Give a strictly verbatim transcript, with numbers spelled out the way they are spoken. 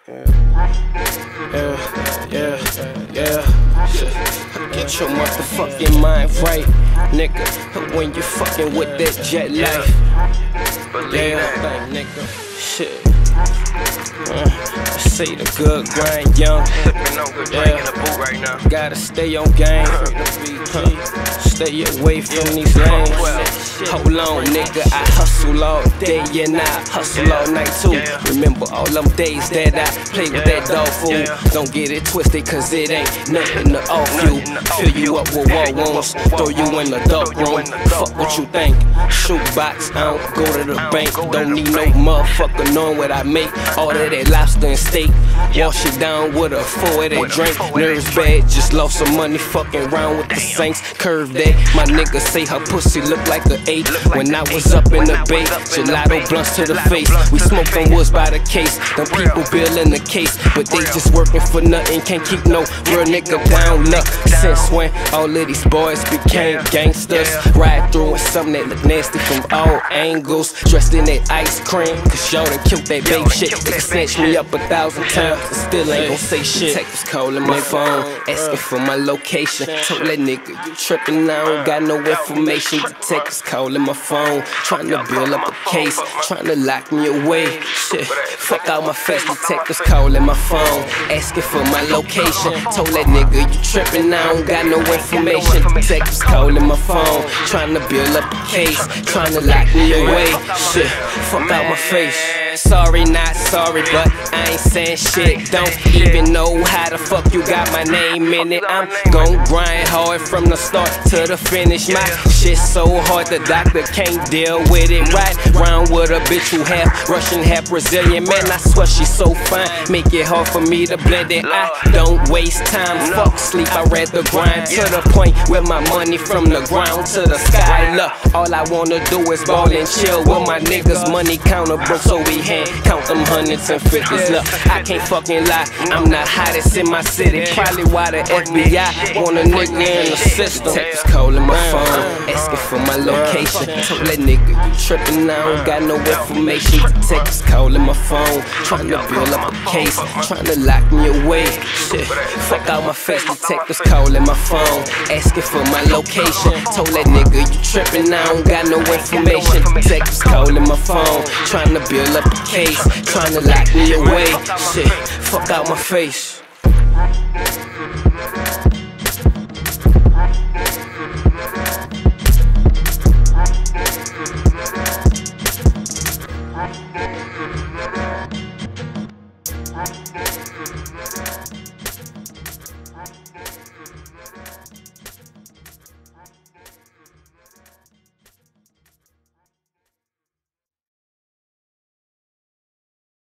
Yeah, yeah, yeah. Get your motherfucking mind right, nigga. When you fucking with that jet life. Yeah, nigga. Shit. Uh, I say the good grind, young. Yeah. Gotta stay on game. Huh. Stay away from these lanes. Hold on, nigga. I hustle all day and I hustle all night too. Remember all them days that I play with that dog food. Don't get it twisted, cause it ain't nothing to off you. Fill you up with war wounds, throw you in the dark room. Fuck what you think. Shoot box, I don't go to the bank. Don't need no motherfucker knowing what I make. All of that lobster and steak. Wash it down with a four of that drink. Nerves bad, just lost some money fucking around with the Saints. Curve that, my nigga say her pussy look like an eight. When I was up in the bay, gelato blunts to the face. We smoke them woods by the case. Them people building the case, but they just working for nothing. Can't keep no real nigga down luck. Since when all of these boys became gangsters. Ride through with something that look nasty from all angles. Dressed in that ice cream, cause y'all done killed that baby shit. They can snatch me up a thousand times and still ain't gon' say shit. Detectives calling my phone, asking for my location. Told that nigga, you trippin', I don't got no information. Detectives calling my phone, trying to build up a case, trying to lock me away. Shit, fuck out my face. Detectives calling my phone, asking for my location. Told that nigga, you trippin', I don't got no information. Detectives calling my phone, trying to build up a case, trying to lock me away. Shit, fuck out my face. Sorry, not sorry, but I ain't saying shit. Don't even know how the fuck you got my name in it. I'm gon' grind hard from the start to the finish. My shit's so hard the doctor can't deal with it. Right round with a bitch who half Russian, half Brazilian. Man, I swear she's so fine, make it hard for me to blend it. I don't waste time, fuck sleep, I rather grind to the point where my money from the ground to the sky. Look, all I wanna do is ball and chill with my niggas. Money counter broke, so we hand count them hundreds and fifties. Look, I can't fucking lie, I'm not hottest in my city. Probably why the F B I want a nigga in the system. Detectives calling my phone, asking for my location. Told that nigga, you trippin', I don't got no information. Detectives calling my phone, trying to build up a case, trying to lock me away. Shit, fuck out my face. Detectives calling my phone, asking for my location. Told that nigga, you trippin', I don't got no information. Detectives calling my phone, trying to build up a case, trying to lock me away. Shit, fuck out my face.